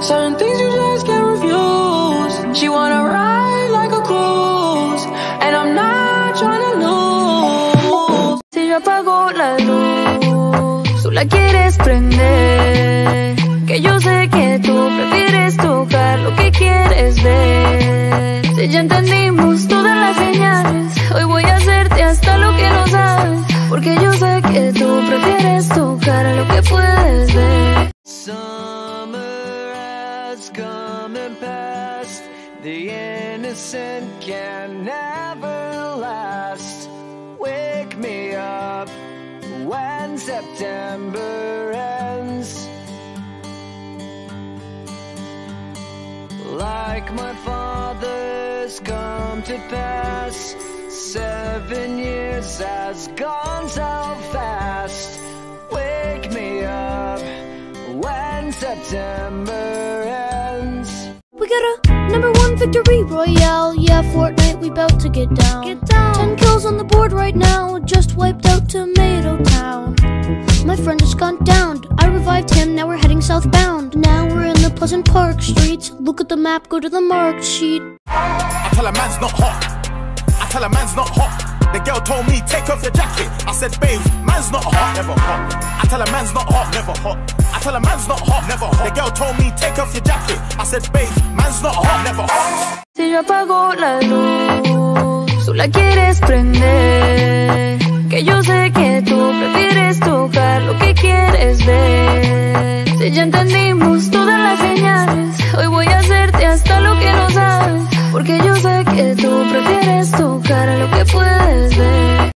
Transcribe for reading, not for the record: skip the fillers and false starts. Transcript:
Certain things you just can't refuse. She wanna ride like a cruise, and I'm not trying to lose. Si yo apago la luz, tú la quieres prender, que yo sé que tú prefieres tocar lo que quieres ver. Si ya entendimos todas las señales, hoy voy a hacerte hasta lo que no sabes, porque yo sé que tú prefieres tocar lo que puedes ver. Summer has come and passed. The innocent can never last. Wake me up when September ends. Like my father's come to pass, 7 years has gone so fast. Wake me up when September ends. We got a #1 victory royale. Yeah, Fortnite, we bout to get down. 10 kills on the board right now. Just wiped out Tomato Town. My friend just gone down. I revived him, now we're heading southbound. Now we're in the Pleasant Park streets. Look at the map, go to the marked sheet. I tell a man's not hot. I tell a man's not hot. The girl told me, take off your jacket. I said, babe, man's not hot, never hot. I tell a man's not hot, never hot. I tell a man's not hot, never hot. The girl told me, take off your jacket. I said, babe, man's not hot, never hot. Si yo apago la luz, tú la quieres prender, que yo sé que